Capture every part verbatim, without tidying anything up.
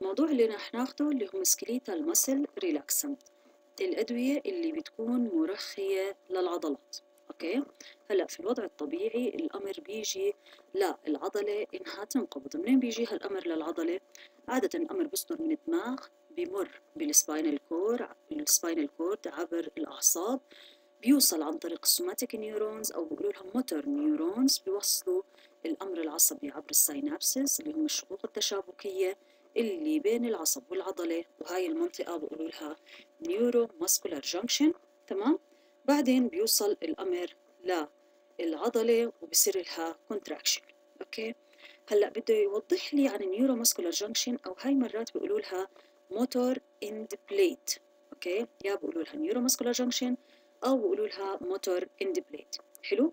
الموضوع اللي رح ناخده اللي هو سكليتال ماسل ريلاكسنت، الأدوية اللي بتكون مرخية للعضلات. أوكي، هلا في الوضع الطبيعي الأمر بيجي للعضلة إنها تنقبض. منين بيجي هالأمر للعضلة؟ عادة الأمر بيصدر من الدماغ، بيمر بالسباينال كور السباينال كورد عبر الأعصاب، بيوصل عن طريق السوماتيك نيورونز أو بيقولوا لها موتور نيورونز، بيوصلوا الأمر العصبي عبر الساينابسز اللي هم الشقوق التشابكية اللي بين العصب والعضلة، وهاي المنطقة بيقولوا لها نيورو ماسكولار جانكشن. تمام، بعدين بيوصل الأمر للعضلة وبصير لها كونتراكشن. أوكي، هلا بده يوضح لي عن النيورو ماسكولار جانكشن، أو هاي مرات بيقولوا لها موتور اند بليت. أوكي، يا بيقولوا لها نيورو ماسكولار جانكشن أو بيقولوا لها موتور اند بليت. حلو،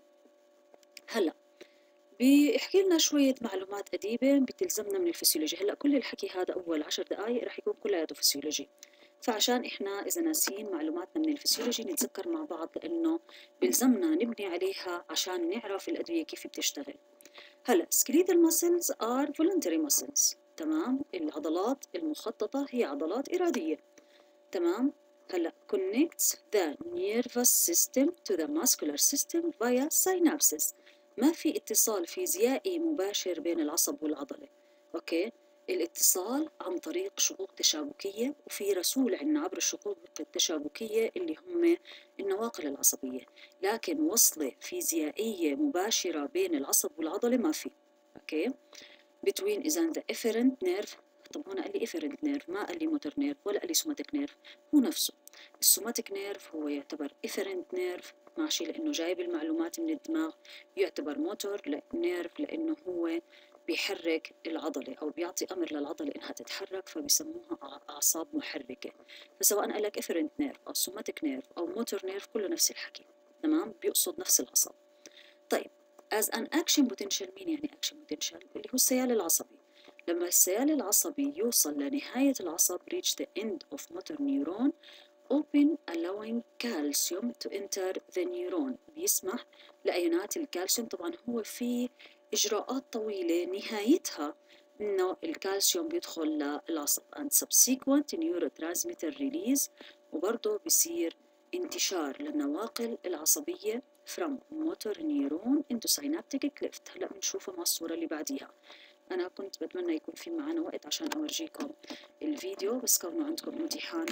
هلا بيحكي لنا شوية معلومات أديبة بتلزمنا من الفسيولوجي. هلا كل الحكي هذا أول عشر دقائق رح يكون كلياته فسيولوجي، فعشان إحنا إذا ناسين معلوماتنا من الفسيولوجي نتذكر مع بعض، لأنه بيلزمنا نبني عليها عشان نعرف الأدوية كيف بتشتغل. هلا skeletal muscles are voluntary muscles. تمام، العضلات المخططة هي عضلات إرادية. تمام، هلا connects the nervous system to the muscular system via synapses. ما في اتصال فيزيائي مباشر بين العصب والعضلة. اوكي، الاتصال عن طريق شقوق تشابكية، وفي رسول عنا عبر الشقوق التشابكية اللي هم النواقل العصبية، لكن وصلة فيزيائية مباشرة بين العصب والعضلة ما في. اوكي، between إذا the efferent nerve. طب هنا قال لي efferent nerve، ما قال لي motor nerve ولا قال لي somatic nerve، هو نفسه السوماتيك نيرف هو يعتبر efferent nerve ماشي، لأنه جايب المعلومات من الدماغ. يعتبر موتور نيرف لأنه هو بيحرك العضلة أو بيعطي أمر للعضلة إنها تتحرك، فبيسموها أعصاب محركة. فسواء قال لك efferent nerve أو somatic nerve أو motor nerve كله نفس الحكي. تمام، بيقصد نفس العصب. طيب as an action potential، مين يعني action potential؟ اللي هو السيال العصبي. لما السيال العصبي يوصل لنهاية العصب reach the end of motor neuron open allowing calcium to enter the neuron، بيسمح لأيونات الكالسيوم. طبعا هو في إجراءات طويلة نهايتها إنه الكالسيوم بيدخل للعصب and subsequent neurotransmitter release، وبرضه بيصير انتشار للنواقل العصبية from motor neuron into synaptic cleft. هلا بنشوفها مع الصورة اللي بعديها. أنا كنت بتمنى يكون في معنا وقت عشان أورجيكم الفيديو، بس كونه عندكم امتحان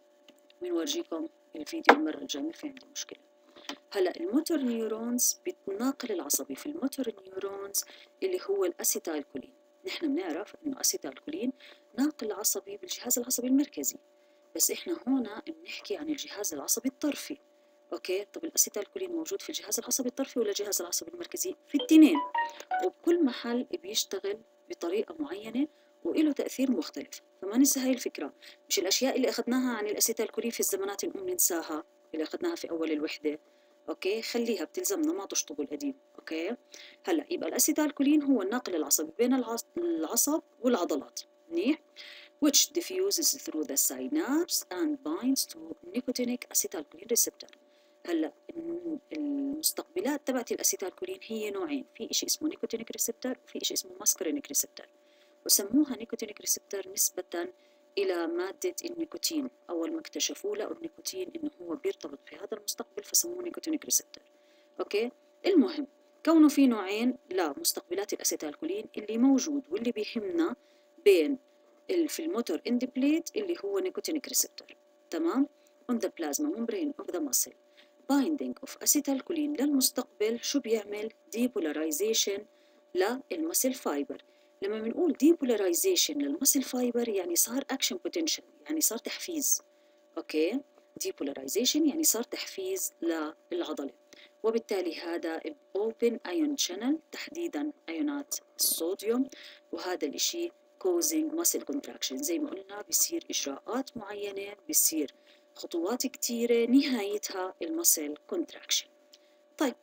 بنورجيكم الفيديو المرة الجاية، ما في عندي مشكلة. هلا الموتور نيورونز بالناقل العصبي، في الموتور نيورونز اللي هو الأسيتايل كولين. نحن بنعرف إنه أسيتايل كولين ناقل عصبي بالجهاز العصبي المركزي، بس إحنا هنا بنحكي عن الجهاز العصبي الطرفي. أوكي، طب الأسيتايل كولين موجود في الجهاز العصبي الطرفي ولا الجهاز العصبي المركزي؟ في التنين، وبكل محل بيشتغل بطريقة معينة وإله تأثير مختلف. فما ننسى هاي الفكرة، مش الأشياء اللي أخذناها عن الأسيتايل كولين في الزمانات الأم ننساها، اللي أخذناها في أول الوحدة. أوكي، خليها بتلزمنا، ما تشطبوا القديم. أوكي، هلا يبقى الأسيتايل كولين هو الناقل العصبي بين العصب والعضلات. منيح، which diffuses through the synapse and binds to nicotinic acetylcholine receptor. هلا المستقبلات تبعت الاسيتالكولين هي نوعين، في شيء اسمه نيكوتينيك ريسبتور وفي شيء اسمه ماسكرينيك ريسبتور، وسموها نيكوتينيك ريسبتور نسبة إلى مادة النيكوتين. أول ما اكتشفوا لقوا النيكوتين إنه هو بيرتبط في هذا المستقبل فسموه نيكوتينيك ريسبتور. أوكي، المهم كونه في نوعين لمستقبلات الاسيتالكولين اللي موجود واللي بيهمنا بين في الموتور اند بليت اللي هو نيكوتينيك ريسبتور. تمام، on the plasma membrane of the muscle binding of acetylcholine للمستقبل شو بيعمل؟ depolarization للمسل فايبر. لما بنقول depolarization للمسل فايبر يعني صار action potential، يعني صار تحفيز. اوكي، depolarization يعني صار تحفيز للعضلة، وبالتالي هذا open ion channel تحديدا ايونات الصوديوم، وهذا الاشي causing muscle contraction. زي ما قلنا بيصير اجراءات معينة، بيصير خطوات كتيرة نهايتها المسل كونتراكشن. طيب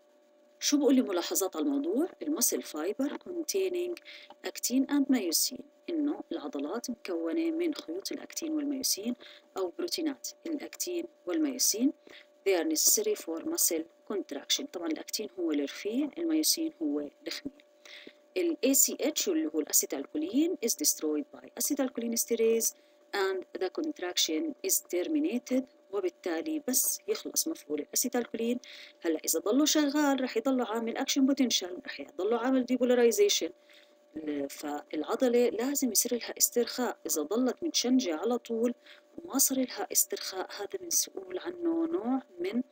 شو بقول لي ملاحظات على الموضوع؟ المسل فايبر containing actin and myosin، إنه العضلات مكونة من خيوط الأكتين والميوسين أو بروتينات الأكتين والميوسين. they are necessary for muscle contraction. طبعا الأكتين هو الرفيع، الميوسين هو الخميل. ال A C H اللي هو الأسيتالكولين is destroyed by acetylcholinesterase and the contraction is terminated. وبالتالي بس يخلص مفعول الأسيتالكولين. هلا إذا ضله شغال رح يضله عامل أكشن بوتنشال، رح يضله عامل ديبولاريزيشن، فالعضلة لازم يصير لها استرخاء. إذا ضلت متشنجة على طول وما صار لها استرخاء هذا بنقول عنه نوع من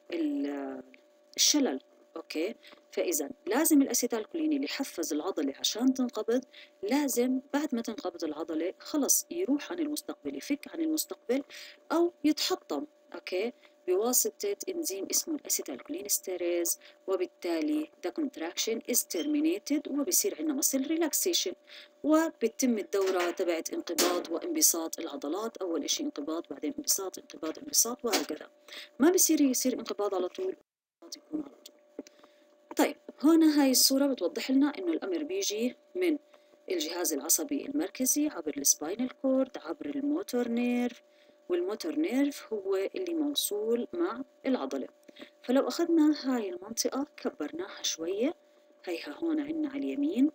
الشلل. أوكي، فإذا لازم الأسيتالكولين اللي يحفز العضلة عشان تنقبض لازم بعد ما تنقبض العضلة خلص يروح عن المستقبل، يفك عن المستقبل أو يتحطم أوكي بواسطة إنزيم اسمه الأسيتالكولينستيريز. وبالتالي the contraction is terminated وبصير عندنا muscle relaxation، وبتتم الدورة تبعت انقباض وانبساط العضلات. أول إشي انقباض، بعدين انبساط، انقباض انبساط، وهكذا. ما بصير يصير انقباض على طول، يكون على طول. طيب هنا هاي الصورة بتوضح لنا إنه الأمر بيجي من الجهاز العصبي المركزي عبر السباينال كورد عبر الموتور نيرف، والموتور نيرف هو اللي موصول مع العضلة. فلو أخذنا هاي المنطقة كبرناها شوية، هيها هون عنا على اليمين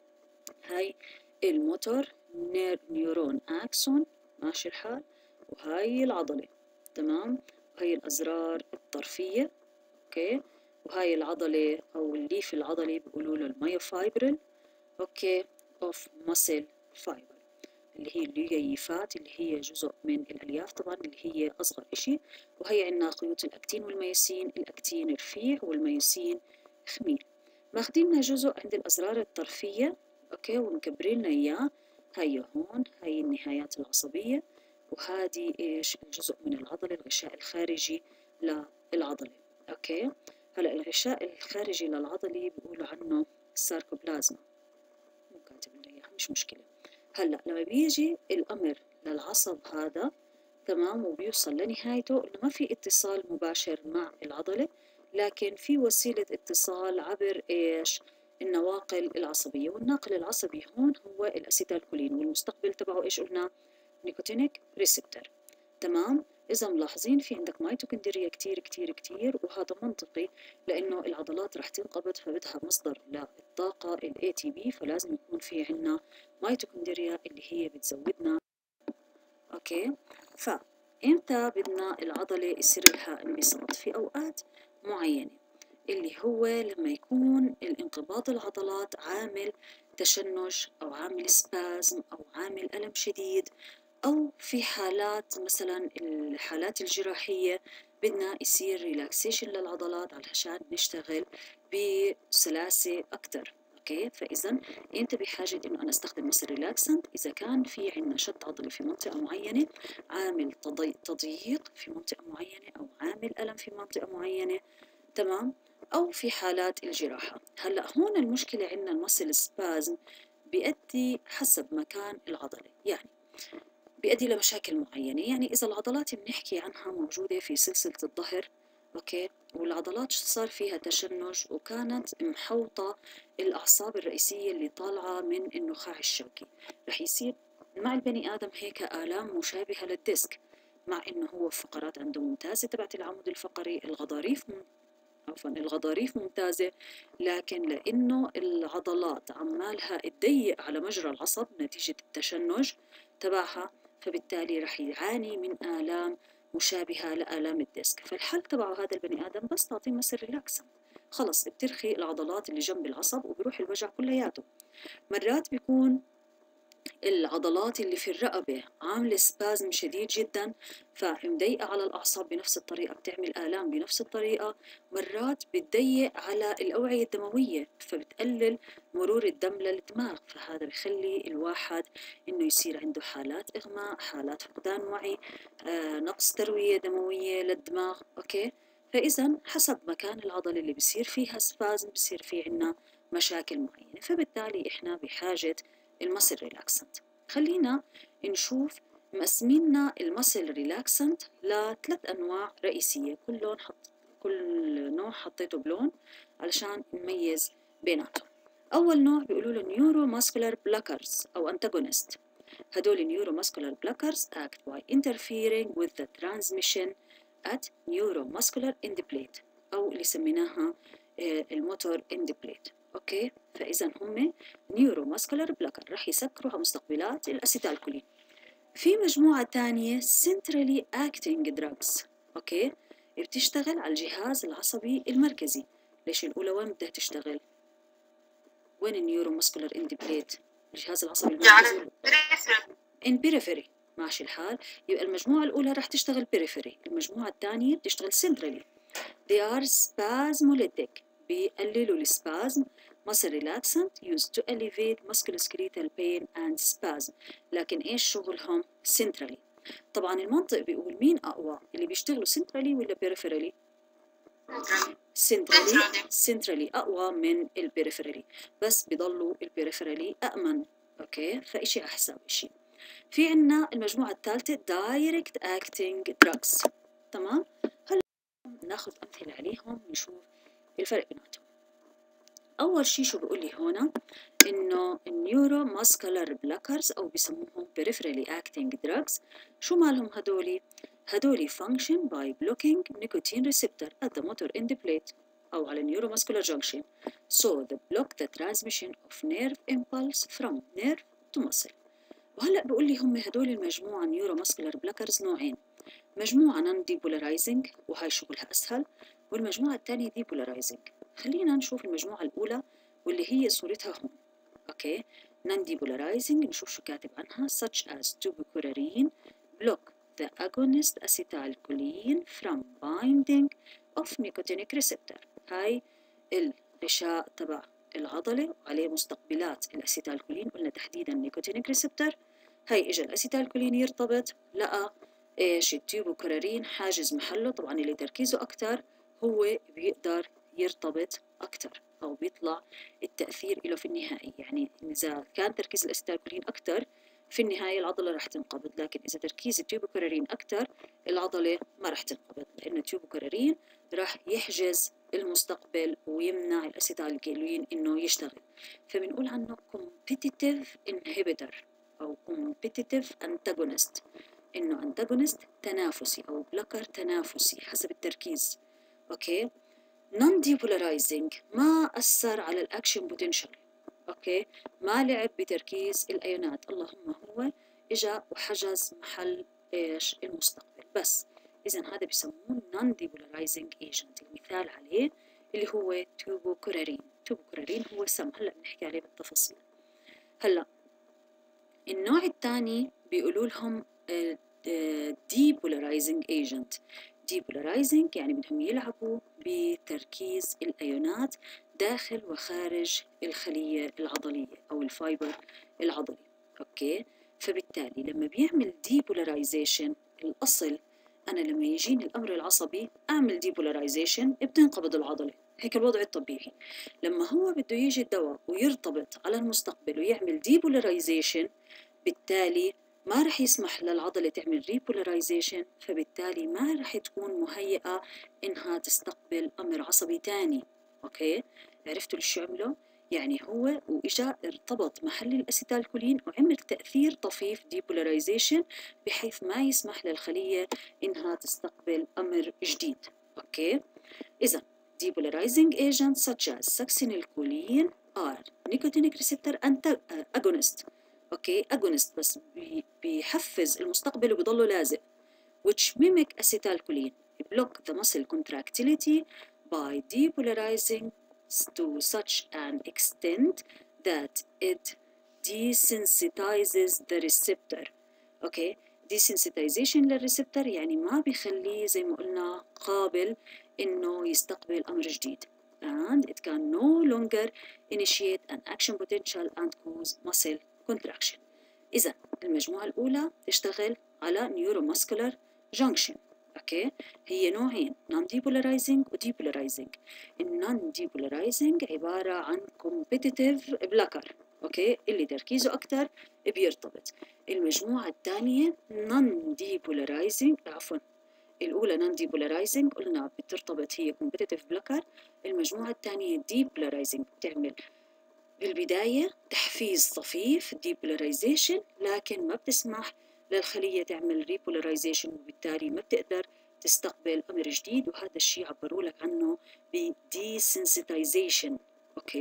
هاي الموتور نير نيورون أكسون ماشي الحال، وهاي العضلة تمام، وهي الأزرار الطرفية أوكي، وهاي العضلة أو الليف العضلي بيقولوا له المايوفايبرل أوكي أوف ماسل فايبر، اللي هي الليفات اللي هي جزء من الألياف طبعا اللي هي أصغر إشي. وهي عندنا خيوط الأكتين والميوسين، الأكتين رفيع والميوسين خميل. ماخدين جزء عند الأزرار الطرفية أوكي ومكبرين إياه، هي هون هي النهايات العصبية، وهذه إيش الجزء من العضلة الغشاء الخارجي للعضلة أوكي. هلا الغشاء الخارجي للعضلة بيقولوا عنه الساركوبلازما، مو كاتب لنا إياها مش مشكلة. هلا لما بيجي الأمر للعصب هذا تمام وبيوصل لنهايته إنه ما في اتصال مباشر مع العضلة، لكن في وسيلة اتصال عبر إيش؟ النواقل العصبية، والناقل العصبي هون هو الأسيتالكولين، والمستقبل تبعه إيش قلنا؟ نيكوتينيك ريسبتر تمام. إذا ملاحظين في عندك ميتوكوندريا كتير كتير كتير، وهذا منطقي لأنه العضلات رح تنقبض فبدها مصدر للطاقة ال إيه تي بي، فلازم يكون في عنا ميتوكوندريا اللي هي بتزودنا أوكي. فإمتى بدنا العضلة يصير لها انبساط؟ في أوقات معينة اللي هو لما يكون الانقباض العضلات عامل تشنج أو عامل سبازم أو عامل ألم شديد، أو في حالات مثلا الحالات الجراحية بدنا يصير ريلاكسيشن للعضلات علشان نشتغل بسلاسة أكتر أوكي. فإذا أنت بحاجة إنه أنا أستخدم مثل ريلاكسنت إذا كان في عندنا شد عضلي في منطقة معينة، عامل تضييق في منطقة معينة، أو عامل ألم في منطقة معينة تمام، أو في حالات الجراحة. هلأ هون المشكلة عندنا المسل سبازم بيؤدي حسب مكان العضلة، يعني بيؤدي لمشاكل معينة. يعني إذا العضلات بنحكي عنها موجودة في سلسلة الظهر أوكي، والعضلات صار فيها تشنج وكانت محوطة الأعصاب الرئيسية اللي طالعة من النخاع الشوكي، رح يصير مع البني آدم هيك آلام مشابهة للديسك، مع إنه هو فقرات عنده ممتازة تبعت العمود الفقري، الغضاريف عفوا الغضاريف ممتازة، لكن لأنه العضلات عمالها تضيق على مجرى العصب نتيجة التشنج تبعها، فبالتالي رح يعاني من آلام مشابهة لآلام الديسك. فالحل تبعه هذا البني آدم بس تعطيه مسل ريلاكسنت، خلص بترخي العضلات اللي جنب العصب وبروح الوجع كلياته. مرات بيكون العضلات اللي في الرقبة عاملة سبازم شديد جدا فمضيقة على الأعصاب بنفس الطريقة، بتعمل آلام بنفس الطريقة. مرات بتضيق على الأوعية الدموية فبتقلل مرور الدم للدماغ، فهذا بخلي الواحد إنه يصير عنده حالات إغماء، حالات فقدان وعي، آه، نقص تروية دموية للدماغ أوكي. فإذا حسب مكان العضلة اللي بصير فيها سبازم بصير في عنا مشاكل معينة، فبالتالي إحنا بحاجة المسل ريلاكسنت. خلينا نشوف مقسميننا المسل ريلاكسنت لثلاث أنواع رئيسية، كل لون حط كل نوع حطيته بلون علشان نميز بيناتهم. أول نوع بيقولوا له نيورو ماسكولار بلاكرز أو أنتاغونست. هدول النيورو ماسكولار بلاكرز act by interfering with the transmission at neuromuscular end plate أو اللي سميناها الموتور end plate اوكي، فاذا هم نيورو ماسكولار بلاكر رح يسكروا على مستقبلات الاسيتالكولين. في مجموعة تانية centrally acting drugs، اوكي، بتشتغل على الجهاز العصبي المركزي. ليش الأولى وين بدها تشتغل؟ وين النيورو ماسكولار اندبليت؟ الجهاز العصبي المركزي in periphery. ماشي الحال، يبقى المجموعة الأولى رح تشتغل periphery، المجموعة الثانية بتشتغل centrally. they are spasmolytic، بيقللوا السبازم. muscle relaxant used to alleviate musculoskeletal pain and spasm. لكن ايش شغلهم؟ centrally. طبعا المنطق بيقول مين أقوى، اللي بيشتغلوا centrally ولا peripherally؟ centrally. centrally أقوى من البريفرالي، بس بيضلوا البريفرالي أأمن. أوكي، فإشي أحسن إشي. في عنا المجموعة الثالثة direct acting drugs. تمام، هلا ناخذ أمثلة عليهم نشوف الفرق بيناتهم. أول شي شو بيقول لي هون؟ إنه النيورو ماسكولار بلاكرز أو بسموهم peripherally acting drugs. شو مالهم هدولي؟ هدولي function by blocking nicotine receptor at the motor end plate أو على neuromuscular junction. So they block the transmission of nerve impulse from nerve to muscle. وهلأ بقول لي هم هدول المجموعة neuromuscular blockers نوعين، مجموعة non depolarizing وهاي شغلها أسهل، والمجموعة الثانية depolarizing. خلينا نشوف المجموعة الأولى واللي هي صورتها هون. أوكي، non depolarizing نشوف شو كاتب عنها such as tubucurarine block the agonist acetylcholine from binding of nicotinic receptor. هاي الغشاء تبع العضلة وعليه مستقبلات الأسيتالكولين، قلنا تحديدا نيكوتينيك ريسبتر. هاي إجا الأسيتالكولين يرتبط، لقى إيش التيوبوكرارين حاجز محله، طبعا اللي تركيزه أكتر هو بيقدر يرتبط أكتر أو بيطلع التأثير له في النهائي. يعني إذا كان تركيز الأسيتالكولين أكتر في النهاية العضلة رح تنقبض، لكن إذا تركيز التيوبوكرارين أكتر العضلة ما رح تنقبض، لأن التيوبوكرارين رح يحجز المستقبل ويمنع الأسيتالكولين إنه يشتغل. فبنقول عنه competitive inhibitor أو competitive antagonist، إنه antagonist تنافسي أو بلوكر تنافسي حسب التركيز. أوكي، non depolarizing ما أثر على الأكشن بوتنشال. أوكي، ما لعب بتركيز الأيونات، اللهم هو إجا وحجز محل إيش المستقبل بس. إذا هذا بسموه non depolarizing agent. المثال عليه اللي هو توبوكرارين. توبوكرارين هو سم، هلا بنحكي عليه بالتفاصيل. هلا النوع الثاني بيقولوا لهم depolarizing agent. depolarizing يعني بدهم يلعبوا بتركيز الأيونات داخل وخارج الخلية العضلية أو الفايبر العضلي. أوكي، فبالتالي لما بيعمل depolarization الأصل أنا لما يجيني الأمر العصبي أعمل depolarization بتنقبض العضلة، هيك الوضع الطبيعي. لما هو بده يجي الدواء ويرتبط على المستقبل ويعمل depolarization بالتالي ما رح يسمح للعضلة تعمل ريبولاريزيشن، فبالتالي ما رح تكون مهيئة إنها تستقبل أمر عصبي تاني. أوكي، عرفتوا شو عملوا؟ يعني هو وإجا ارتبط محل الأسيتالكولين وعمل تأثير طفيف ديبولاريزيشن بحيث ما يسمح للخلية إنها تستقبل أمر جديد. أوكي، إذا depolarizing agents such as succinylcholine are nicotinic receptor agonist. اوكي، اجونست بس بيحفز المستقبل وبيضله لازق، which mimic acetylcholine block the muscle contractility by depolarizing to such an extent that it desensitizes the receptor. اوكي، desensitization للريسبتر يعني ما بيخليه زي ما قلنا قابل انه يستقبل امر جديد. and it can no longer initiate an action potential and cause muscle contraction. إذا المجموعة الأولى تشتغل على neuromuscular junction. أوكي، هي نوعين non depolarizing و depolarizing. non depolarizing عبارة عن competitive blocker. أوكي، اللي تركيزه أكتر بيرتبط. المجموعة الثانية non depolarizing، عفوا الأولى non depolarizing قلنا بترتبط هي competitive blocker. المجموعة الثانية depolarizing بتعمل بالبداية تحفيز طفيف depolarization، لكن ما بتسمح للخلية تعمل repolarization وبالتالي ما بتقدر تستقبل أمر جديد، وهذا الشيء عبروا لك عنه ب desensitization. أوكي،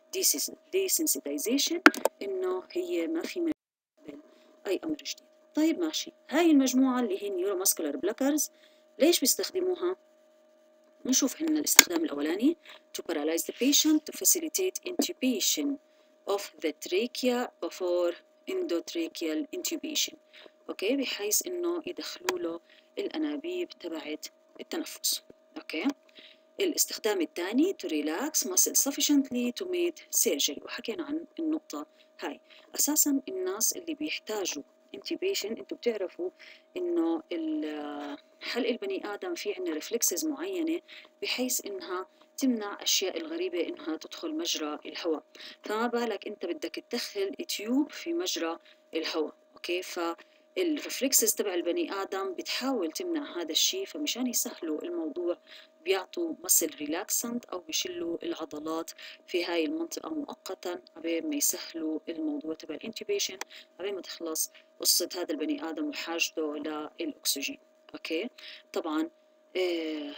desensitization إنه هي ما في مجال أي أمر جديد. طيب ماشي، هاي المجموعة اللي هي neuromuscular blockers ليش بيستخدموها؟ نشوف هنا الاستخدام الأولاني to paralyze the patient to facilitate intubation of the trachea before endotracheal intubation. أوكي، بحيث إنه يدخلوا له الأنابيب تبعت التنفس. أوكي. الاستخدام الثاني to relax muscle sufficiently to make surgery، وحكينا عن النقطة هاي. أساساً الناس اللي بيحتاجوا intubation انتوا بتعرفوا إنه حلق البني آدم في عنا ريفلكسز معينة بحيث إنها تمنع أشياء الغريبة إنها تدخل مجرى الهواء، فما بالك أنت بدك تدخل تيوب في مجرى الهواء. أوكي، فالريفلكسز تبع البني آدم بتحاول تمنع هذا الشيء، فمشان يسهلوا الموضوع بيعطوا مسل ريلاكسنت أو بيشلوا العضلات في هاي المنطقة مؤقتا قبل ما يسهلوا الموضوع تبع الانتوبيشن، قبل ما تخلص قصة هذا البني آدم وحاجته للأكسجين. أوكي، طبعا آه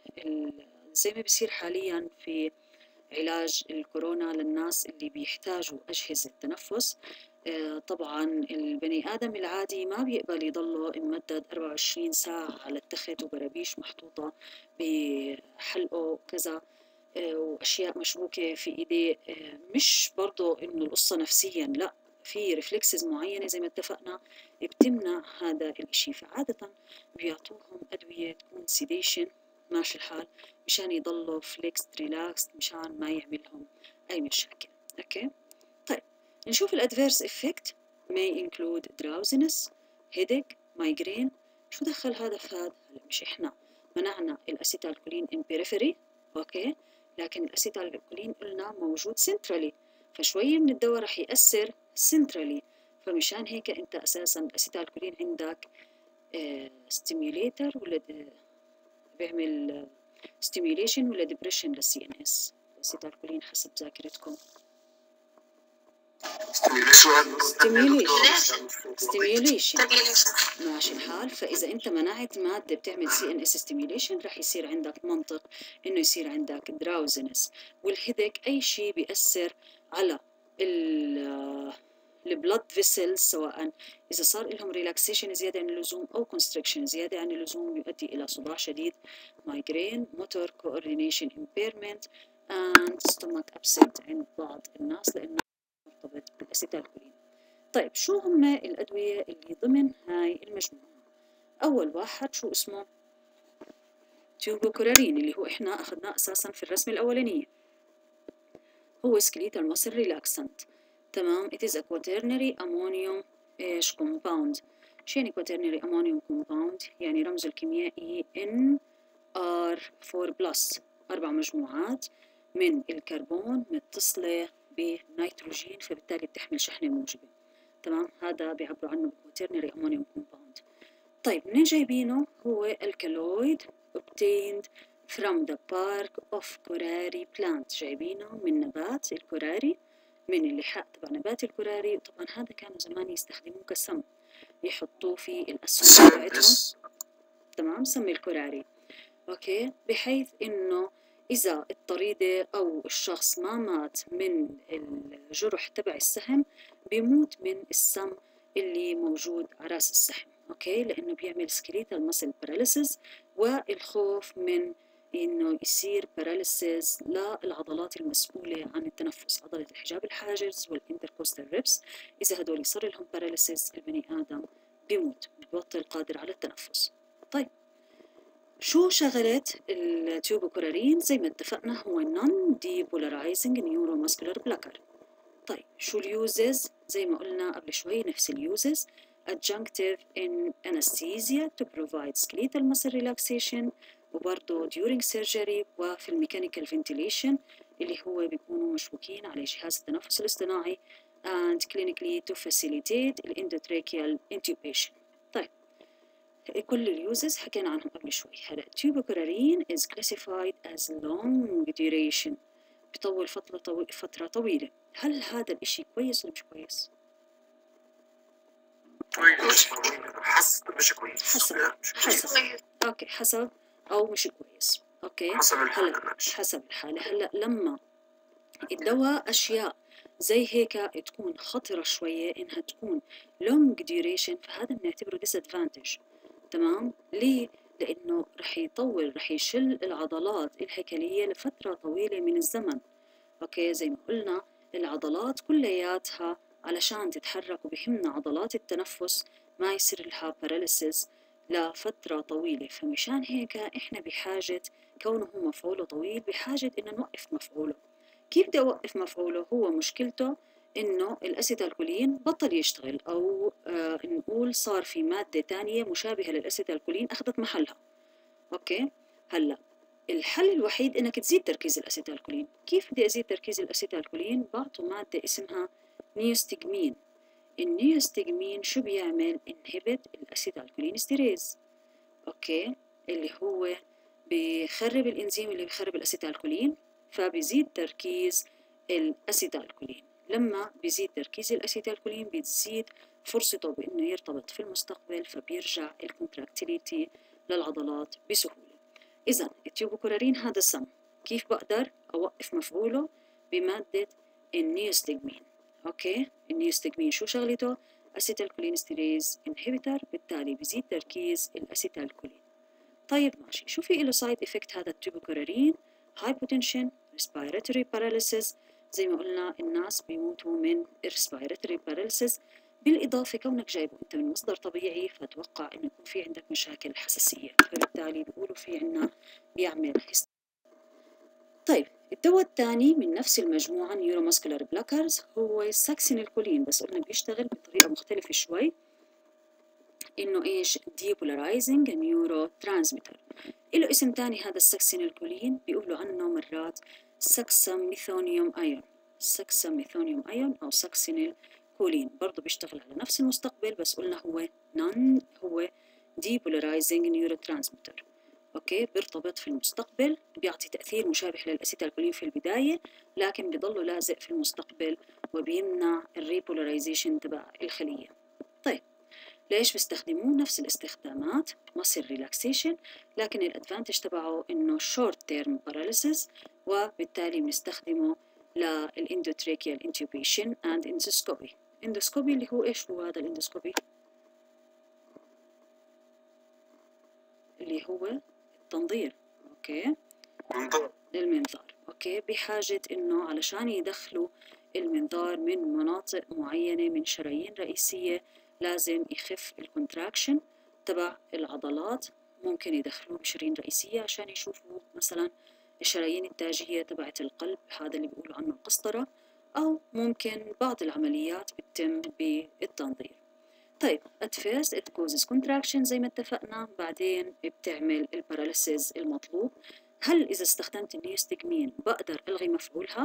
زي ما بيصير حاليا في علاج الكورونا للناس اللي بيحتاجوا أجهزة تنفس، آه طبعا البني آدم العادي ما بيقبل يضله ممدد أربعة وعشرين ساعة على التخت وبرابيش محطوطة بحلقه وكذا، آه وأشياء مشبوكة في إيديه. آه مش برضو إنه القصة نفسيا، لا، في ريفلكسز معينة زي ما اتفقنا بتمنع هذا الاشي، فعادة بيعطوهم أدوية تكون سيديشن ماشي الحال مشان يضلوا فليكست ريلاكس مشان ما يعملهم أي مشاكل. أوكي، طيب نشوف الأدفيرس إفكت may include drowsiness, headache, migraine. شو دخل هذا في هذا؟ هلا مش إحنا منعنا الأسيتالكولين in periphery، أوكي، لكن الأسيتالكولين قلنا موجود centrally، فشوية من الدواء رح يأثر سنترالي، فمشان هيك انت اساسا الاسيتالكولين عندك ستيميوليتر ولا بيعمل ستيميوليشن ولا ديبريشن للسي ان اس؟ الاسيتالكولين حسب ذاكرتكم ستيميوليشن ستيميوليشن ماشي الحال. فاذا انت منعت ماده بتعمل سي ان اس ستيميوليشن رح يصير عندك منطق انه يصير عندك دراوزنس والهيدك، اي شيء بيأثر على البلد فيسلز، سواء إذا صار لهم ريلاكسيشن زيادة عن اللزوم أو كونستريكشن زيادة عن اللزوم يؤدي إلى صداع شديد، مايجرين، موتور كوردينيشن امبيرمنت and stomach upset عند بعض الناس لأنه مرتبط بالأسيتالكولين. طيب شو هم الأدوية اللي ضمن هاي المجموعة؟ أول واحد شو اسمه؟ تيوبوكورارين، اللي هو إحنا أخذناه أساسا في الرسمة الأولانية، هو skeletal muscle relaxant. تمام. it is a quaternary ammonium ايش compound. شو يعني quaternary ammonium compound؟ يعني رمزه الكيميائي إن آر فور بلس، أربع مجموعات من الكربون متصلة بنيتروجين، فبالتالي بتحمل شحنة موجبة. تمام، هذا بيعبروا عنه quaternary ammonium compound. طيب منين جايبينه؟ هو الكالويد obtained from the bark of curare plant، جايبينه من نبات الكراري، من اللحاء تبع نبات الكراري. وطبعا هذا كانوا زمان يستخدموه كسم، يحطوه في الأسهم تبعتهم، تمام، سم الكراري. أوكي، بحيث إنه إذا الطريدة أو الشخص ما مات من الجرح تبع السهم بيموت من السم اللي موجود على رأس السهم. أوكي، لأنه بيعمل skeletal muscle paralysis، والخوف من إنه يصير paralysis للعضلات المسؤولة عن التنفس، عضلة الحجاب الحاجز والintercostal ribs. إذا هدول صار لهم paralysis البني آدم بيموت، بيبطل قادر على التنفس. طيب شو شغلت التيوبوكورارين؟ زي ما اتفقنا هو non depolarizing neuromuscular blocker. طيب شو اليوزز؟ زي ما قلنا قبل شوي نفس اليوزز، adjunctive in anesthesia to provide skeletal muscle relaxation، وبرضه during surgery وفي الميكانيكال ventilation اللي هو بيكونوا مشبوكين على جهاز التنفس الاصطناعي and clinically to facilitate endotracheal intubation. طيب كل اليوزز حكينا عنهم قبل شوي. هلا تيوبوكورارين is classified as long duration، بيطول فترة طوي... فترة طويلة. هل هذا الإشي كويس ولا مش كويس؟ كويس، حسب مش كويس، حسب حسب أوكي، حسب أو مش كويس. أوكي، حسب الحالة. هلا حسب الحالة. هلا لما الدواء أشياء زي هيك تكون خطرة شوية إنها تكون long duration، فهذا بنعتبره disadvantage. تمام؟ ليه؟ لأنه رح يطول، رح يشل العضلات الهيكلية لفترة طويلة من الزمن. أوكي، زي ما قلنا العضلات كلياتها علشان تتحرك، وبهمنا عضلات التنفس ما يصير لها باراليسيس لفترة طويلة، فمشان هيك إحنا بحاجة، كونه مفعوله طويل بحاجة إنه نوقف مفعوله. كيف بدي أوقف مفعوله؟ هو مشكلته إنه الأسيتالكولين بطل يشتغل، أو آه نقول صار في مادة تانية مشابهة للأسيتالكولين أخذت محلها. أوكي، هلأ الحل الوحيد إنك تزيد تركيز الأسيتالكولين. كيف بدي أزيد تركيز الأسيتالكولين؟ بعطوا مادة اسمها نيوستجمين. النيوستجمين شو بيعمل؟ انهبت الأسيتالكولين ستيريز. أوكي، اللي هو بيخرب الإنزيم اللي بيخرب الأسيتالكولين، فبيزيد تركيز الأسيتالكولين. لما بيزيد تركيز الأسيتالكولين بتزيد فرصته بإنه يرتبط في المستقبل، فبيرجع الكونتراكتيليتي للعضلات بسهولة. إذا التيوبوكولارين هذا السم، كيف بقدر أوقف مفعوله؟ بمادة النيوستجمين. أوكي، النيوستجمين شو شغلته؟ أسيتالكولين ستيريز انهبيتر، بالتالي بيزيد تركيز الأسيتالكولين. طيب ماشي، شو في له سايد افكت هذا التيوبوكولارين؟ هايبوتنشن، ريسبيراتوري باراليسيس، زي ما قلنا الناس بيموتوا من ريسبيراتوري باراليسيس. بالإضافة كونك جايبه أنت من مصدر طبيعي، فتوقع إنه يكون في عندك مشاكل حساسية، فبالتالي بيقولوا في عنا بيعمل هست... طيب الدواء الثاني من نفس المجموعة نيوروماسكولار بلوكرز هو الساكسينيلكولين، بس قلنا بيشتغل بطريقة مختلفة شوي، إنه إيش؟ depolarizing neurotransmitter. إله اسم تاني هذا الساكسينيلكولين، بيقولوا عنه مرات ساكساميثونيوم أيون، ساكساميثونيوم أيون أو ساكسينيلكولين، برضه بيشتغل على نفس المستقبل، بس قلنا هو نون هو depolarizing neurotransmitter. أوكي، بيرتبط في المستقبل، بيعطي تأثير مشابه للأسيتالكولين في البداية، لكن بيضله لازق في المستقبل وبيمنع الريبولاريزيشن تبع الخلية. طيب ليش بيستخدموه؟ نفس الاستخدامات، muscle relaxation، لكن الادفانتج تبعه انه short term paralysis، وبالتالي بنستخدمه للاندوتريكيال intubation and endoscopy. endoscopy اللي هو ايش هو هذا الاندوسكوبي؟ اللي هو التنظير. اوكي، منظار. المنظار. اوكي، بحاجة انه علشان يدخلوا المنظار من مناطق معينة من شرايين رئيسية لازم يخف الكونتراكشن تبع العضلات، ممكن يدخلوه بشرايين رئيسية عشان يشوفوا مثلا الشرايين التاجية تبعت القلب، هذا اللي بيقولوا عنه القسطرة، أو ممكن بعض العمليات بتتم بالتنظير. طيب at first it causes contraction زي ما اتفقنا، بعدين بتعمل الباراليسيس المطلوب. هل إذا استخدمت النيوستجمين بقدر ألغي مفعولها؟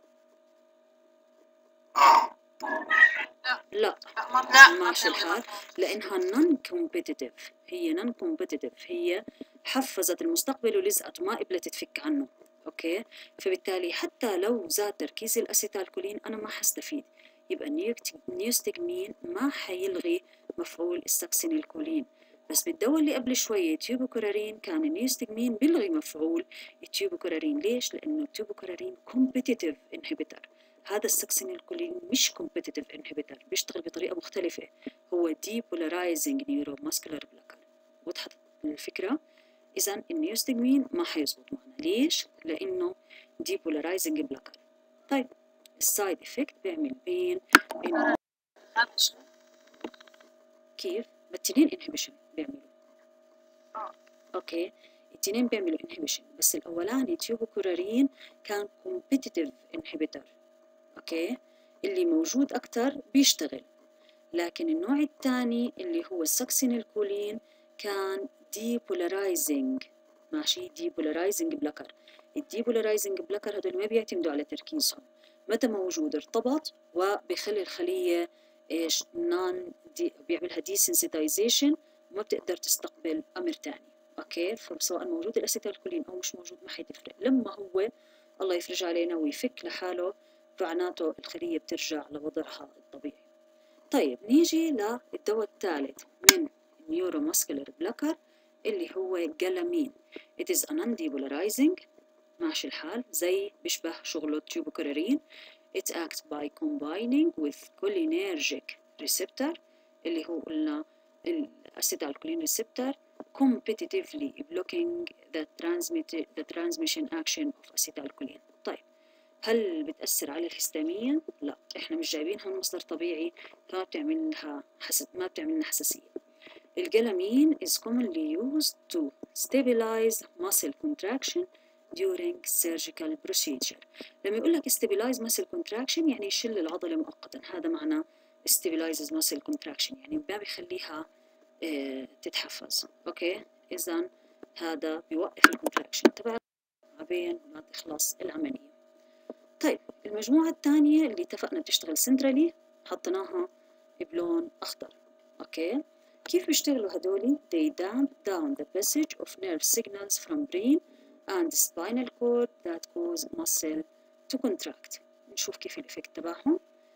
اه لا، لا ماشي الحال، لأنها non competitive، هي non competitive، هي حفزت المستقبل ولزقت وما قبلت تفك عنه. أوكي، فبالتالي حتى لو زاد تركيز الأسيتالكولين أنا ما حستفيد، يبقى النيوستجمين ما حيلغي مفعول الساكسينيلكولين. بس بالدواء اللي قبل شوية تيوبوكولارين كان النيوستجمين بيلغي مفعول التيوبوكولارين. ليش؟ لأنه التيوبوكولارين competitive inhibitor، هذا الساكسينيلكولين مش competitive inhibitor، بيشتغل بطريقة مختلفة، هو depolarizing neuromuscular blocker. وضحت الفكرة؟ إذا النيوستجمين ما حيزبط معنا. ليش؟ لأنه depolarizing blocker. طيب السايد افكت بيعمل بين إنه كيف؟ بالتنين انهبيشن بيعملوا. اوكي، التنين بيعملوا انهبيشن، بس الاولاني تيوبوكولارين كان competitive inhibitor. اوكي، اللي موجود اكثر بيشتغل، لكن النوع الثاني اللي هو الساكسينيلكولين كان depolarizing. ماشي، depolarizing blocker. الديبولاريزنج بلاكر هدول ما بيعتمدوا على تركيزهم، متى موجود ارتبط وبيخلي الخلية ايش؟ نون دي، بيعملها desensitization وما بتقدر تستقبل امر ثاني. اوكي، فسواء موجود الاسيتالكولين او مش موجود ما حتفرق، لما هو الله يفرج علينا ويفك لحاله معناته الخلية بترجع لوضعها الطبيعي. طيب نيجي للدواء الثالث من نيوروماسكولار بلاكر اللي هو جلامين. It is a non-depolarizing. ماشي الحال، زي بيشبه شغله التيوبوكرارين. it acts by combining with cholinergic receptor اللي هو قلنا الأسيتالكولين ريسبتور competitively blocking the, transmit the transmission action of acetylcholine. طيب هل بتأثر على الهستامين؟ لا، احنا مش جايبينها من مصدر طبيعي فما بتعمل لها حس... ما بتعمل لنا حساسية. الجلامين is commonly used to stabilize muscle contraction during surgical procedure. لما يقول لك stabilize muscle contraction يعني يشل العضلة مؤقتا، هذا معناه stabilizes muscle contraction، يعني ما بيخليها اه تتحفز. اوكي، اذا هذا بيوقف الكونتراكشن تبع عبين ما تخلص العملية. طيب المجموعة الثانية اللي اتفقنا بتشتغل سنترالي حطيناها بلون أخضر. أوكي، كيف بيشتغلوا هدولي؟ they damp down the passage of nerve signals from brain and spinal cord that cause muscle to contract. نشوف كيف الإفكت تبعهم.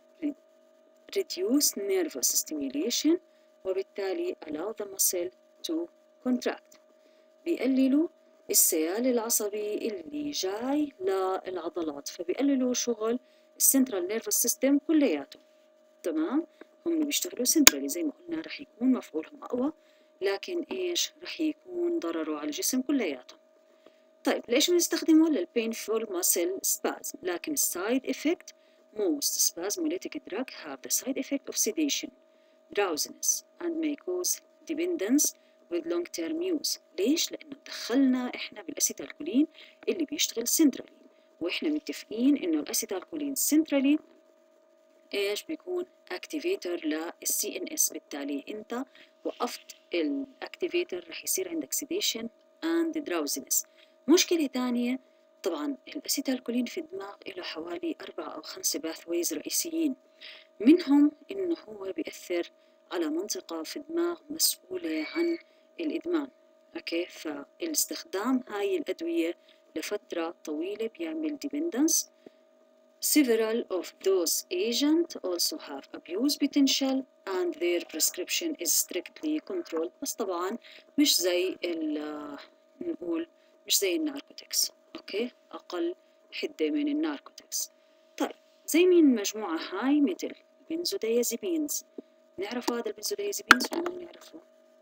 reduce nervous stimulation وبالتالي allow the muscle to contract. بيقللوا السيال العصبي اللي جاي للعضلات، فبيقللوا شغل السنترال نيرفس سيستم كلياته. تمام، هم بيشتغلوا سنترالي زي ما قلنا، رح يكون مفعولهم أقوى، لكن إيش رح يكون ضرره على الجسم كلياته. طيب ليش بنستخدمه؟ للبينفول ماسل سبازم، لكن السايد إفكت most spasmolytic drug have the side effect of sedation, drowsiness and may cause dependence with long term use. ليش؟ لأنه دخلنا إحنا بالأسيتالكولين اللي بيشتغل سنترالي، وإحنا متفقين إنه الأسيتالكولين سنترالي إيش بيكون أكتيفيتر للسي إن إس، بالتالي أنت وقفت الأكتيفيتر رح يصير عندك sedation and drowsiness. مشكلة تانية طبعا الأسيتالكولين في الدماغ له حوالي أربعة أو خمسة باثويز رئيسيين، منهم إنه هو بيأثر على منطقة في الدماغ مسؤولة عن الإدمان. أوكي، فالاستخدام هاي الأدوية لفترة طويلة بيعمل dependence. Several of those agents also have abuse potential and their prescription is strictly controlled. بس طبعا مش زي ال نقول مش زي الناركوتكس. أوكي، أقل حدة من الناركوتكس. طيب زي مين المجموعة هاي؟ مثل البنزوديازيبينز. نعرفوا هذا البنزوديازيبينز ولا ما نعرفه؟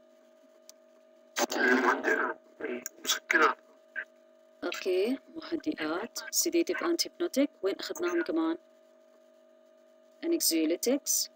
مسكنات. اوكي، مهدئات، sedative antibiotic. وين اخذناهم كمان؟ anxiolytics.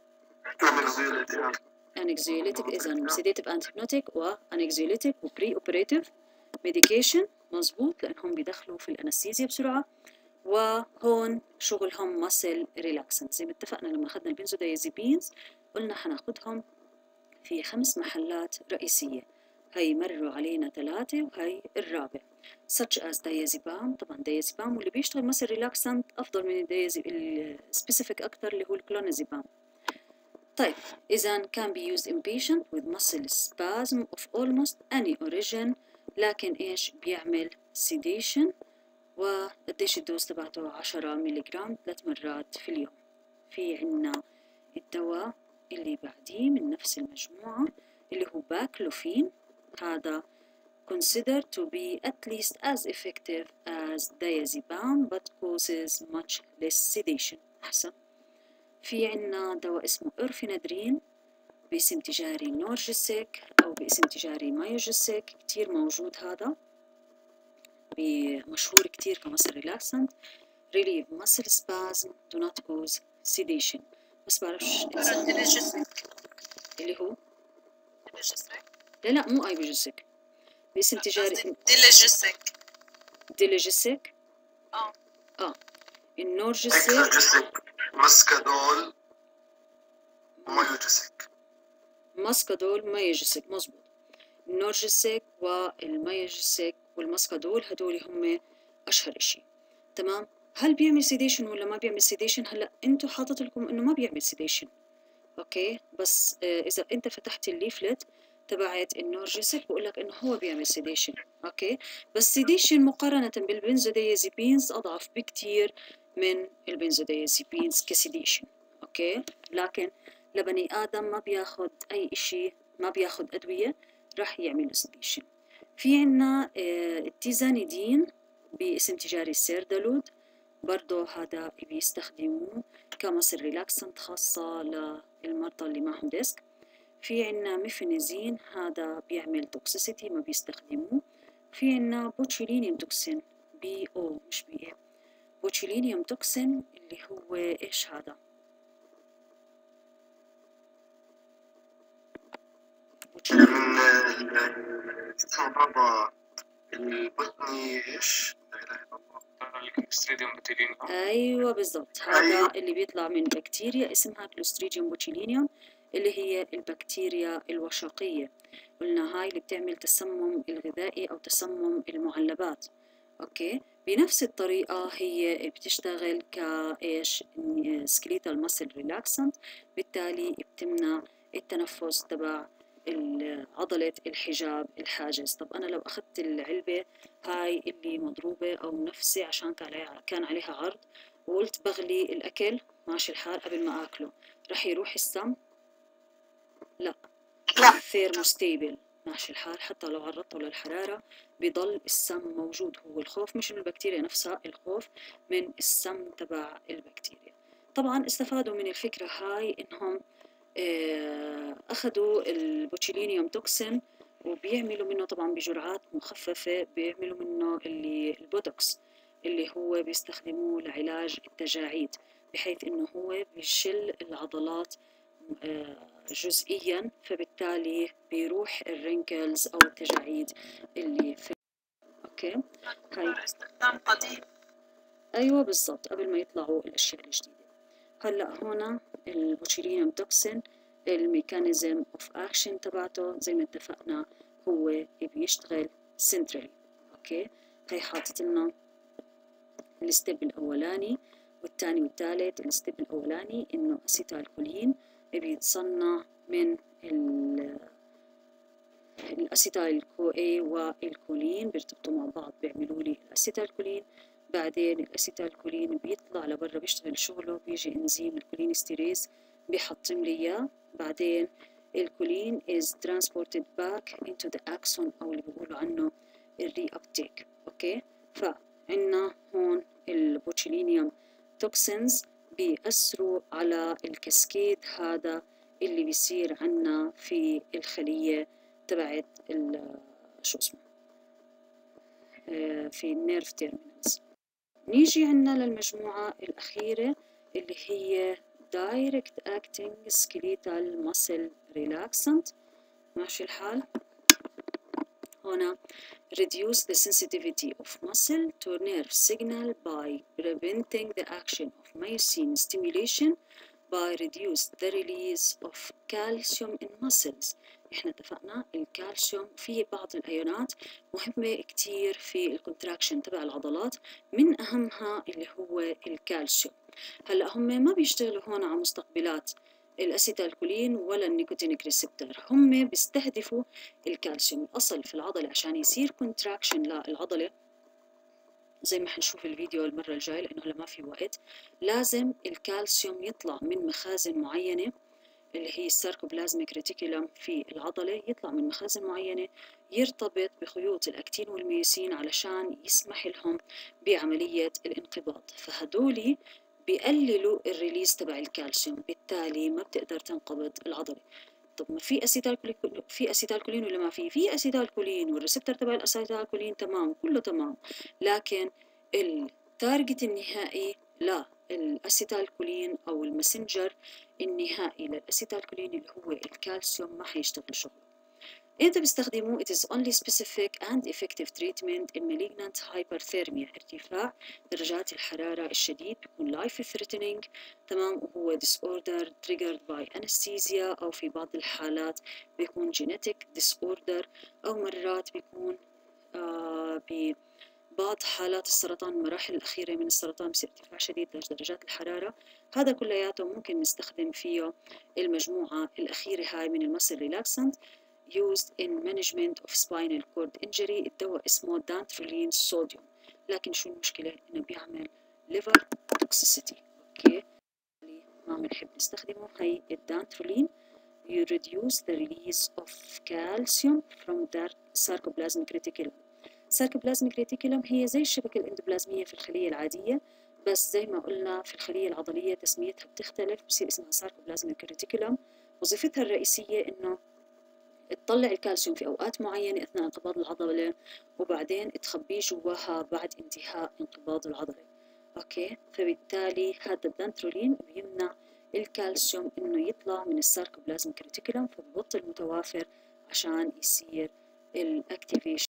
anxiolytic اذا sedative antibiotic و anxiolytic و pre-operative medication. مزبوط، لانهم بيدخلوا في الانستيزيا بسرعه، وهون شغلهم muscle relaxant. زي ما اتفقنا لما اخذنا البنزوديازيبينز قلنا حناخدهم في خمس محلات رئيسيه، هي مروا علينا ثلاثة وهي الرابع. such as diazepam. طبعا diazepam واللي بيشتغل مثل ريلاكسنت أفضل من السبيسيفيك أكثر اللي هو الكلونازيبام. طيب إذا can be used in patient with muscle spasm of almost any origin، لكن إيش بيعمل sedation. وقديش الدوز تبعته؟ عشرة ملغرام ثلاث مرات في اليوم. في عنا الدواء اللي بعديه من نفس المجموعة اللي هو باكلوفين. هذا considered to be at least as effective as diazepam but causes much less sedation. أحسن. في عنا دواء اسمه أورفينادرين باسم تجاري نورجيسيك أو باسم تجاري مايوجيسيك، كتير موجود هذا، مشهور كتير كمصل ريلاكسنت. relieve muscle spasm do not cause sedation. بس بعرفش اللي هو لا لا مو ايبوجيسيك، باسم تجاري ديليجيسيك. ديليجيسيك اه اه النورجيسيك مسكادول مايوجيسيك. مسكادول مايوجيسيك مزبوط. النورجيسيك والمايوجيسيك والمسكادول هدول هم اشهر اشي. تمام، هل بيعمل سيديشن ولا ما بيعمل سيديشن؟ هلا انتم حاطط لكم انه ما بيعمل سيديشن. اوكي، بس آه اذا انت فتحت الليفلت تبعت النورجيسيك بقول لك انه هو بيعمل سيديشن. اوكي، بس سيديشن مقارنة بالبنزوديازيبينز اضعف بكتير من البنزوديازيبينز كسيديشن. اوكي، لكن لبني ادم ما بياخد اي اشي، ما بياخد ادوية راح يعمل سيديشن. في عنا آه التيزانيدين باسم تجاري سيردالود، برضه هذا بيستخدموه كمصل ريلاكسنت خاصة للمرضى اللي معهم ديسك. في عنا ميفينيزين، هذا بيعمل توكسيسيتي ما بيستخدموه. في عنا بوتشيلينيوم توكسين، بي او مش بي اي، بوتشيلينيوم توكسين اللي هو ايش هذا؟ بوتشيلينيوم من اسمه بابا البطني ايش؟ لا اله الا الله. الكلوستريديوم بوتيلينيوم. ايوه بالضبط، هذا أيوة. اللي بيطلع من بكتيريا اسمها كلوستريديوم بوتشيلينيوم، اللي هي البكتيريا الوشاقية. قلنا هاي اللي بتعمل تسمم الغذائي أو تسمم المعلبات. أوكي، بنفس الطريقة هي بتشتغل كإيش سكليتال ماسل ريلاكسنت، بالتالي بتمنع التنفس تبع عضلة الحجاب الحاجز. طب أنا لو أخذت العلبة هاي اللي مضروبة أو منفسة عشان كان عليها عرض وقلت بغلي الأكل ماشي الحال قبل ما أكله، رح يروح السم؟ لا، لا. ثيرموستيبل ماشي الحال، حتى لو عرضته للحرارة بيضل السم موجود. هو الخوف مش من البكتيريا نفسها، الخوف من السم تبع البكتيريا. طبعا استفادوا من الفكرة هاي إنهم أخذوا البوتشيلينيوم توكسين وبيعملوا منه طبعا بجرعات مخففة، بيعملوا منه اللي البوتوكس اللي هو بيستخدموه لعلاج التجاعيد، بحيث إنه هو بيشل العضلات جزئيا، فبالتالي بيروح الرينكلز أو التجاعيد اللي في. أوكي، هاي استخدام قديم. أيوة بالضبط، قبل ما يطلعوا الأشياء الجديدة. هلا هنا البوتشيلينيوم توكسين الميكانيزم اوف اكشن تبعته زي ما اتفقنا هو بيشتغل سنترالي. اوكي، هي حاطط لنا الستيب الاولاني والثاني والثالث. الستيب الاولاني انه اسيتال كولين بيتصنع من الاسيتال كو اي والكولين، بيرتبطوا مع بعض بيعملوا لي الاسيتال كولين. بعدين الاسيتال كولين بيطلع لبرا بيشتغل شغله، بيجي انزيم الكولينستيريز بيحطم لي اياه. بعدين الكولين is transported back into the axon او اللي بيقولوا عنه الري ابتيك. اوكي، فعنا هون البوتشيلينيوم توكسينز بيأثروا على الكاسكيد هذا اللي بيصير عنا في الخلية تبعت شو اسمه في النيرف تيرمينالز. نيجي عنا للمجموعة الأخيرة اللي هي direct acting skeletal muscle relaxant. ماشي الحال، هنا reduce the sensitivity of muscle to nerve signal by preventing the action of myosin stimulation by reduce the release of calcium in muscles. احنا اتفقنا الكالسيوم في بعض الايونات مهمة كتير في الكونتراكشن تبع العضلات، من اهمها اللي هو الكالسيوم. هلا هم ما بيشتغلوا هون على مستقبلات الاسيتالكولين ولا النيكوتينيك ريسبتور، هم بيستهدفوا الكالسيوم. الاصل في العضلة عشان يصير كونتراكشن للعضلة زي ما حنشوف الفيديو المرة الجاية لأنه هلا ما في وقت، لازم الكالسيوم يطلع من مخازن معينة اللي هي الساركوبلازميك ريتيكولم في العضلة، يطلع من مخازن معينة يرتبط بخيوط الأكتين والميوسين علشان يسمح لهم بعملية الانقباض، فهدولي بيقللوا الريليز تبع الكالسيوم، بالتالي ما بتقدر تنقبض العضلة. طب ما في اسيتالكولين، في اسيتالكولين ولا ما في؟ في اسيتالكولين والريسبتور تبع الاسيتالكولين تمام، كله تمام، لكن التارجت النهائي لا الاسيتالكولين او المسنجر النهائي للاسيتالكولين اللي هو الكالسيوم ما حيشتغل شغله. إمتى بيستخدموه؟ it is only specific and effective treatment in malignant hyperthermia، ارتفاع درجات الحرارة الشديد بيكون life threatening تمام، وهو disorder triggered by anesthesia، أو في بعض الحالات بيكون genetic disorder، أو مرات بيكون آه ببعض حالات السرطان المراحل الأخيرة من السرطان بصير ارتفاع شديد درجات الحرارة. هذا كلياته ممكن نستخدم فيه المجموعة الأخيرة هاي من المسل ريلاكسنت used in management of spinal cord injury. الدواء اسمه دانترولين صوديوم، لكن شو المشكلة؟ إنه بيعمل liver toxicity. أوكي، ما بنحب نستخدمه. هي الدانترولين you reduce the release of calcium from the sarcoplasmic reticulum. ساركوبلازميك ريتيكولم هي زي الشبكة الاندوبلازمية في الخلية العادية، بس زي ما قلنا في الخلية العضلية تسميتها بتختلف، بصير اسمها ساركوبلازميك ريتيكولم. وظيفتها الرئيسية إنه تطلع الكالسيوم في أوقات معينة أثناء انقباض العضلة، وبعدين تخبيه جواها بعد انتهاء انقباض العضلة. أوكي، فبالتالي هذا الدانترولين بيمنع الكالسيوم إنه يطلع من الساركوبلازميك ريتيكولم، فببطل متوافر عشان يصير الأكتيفيشن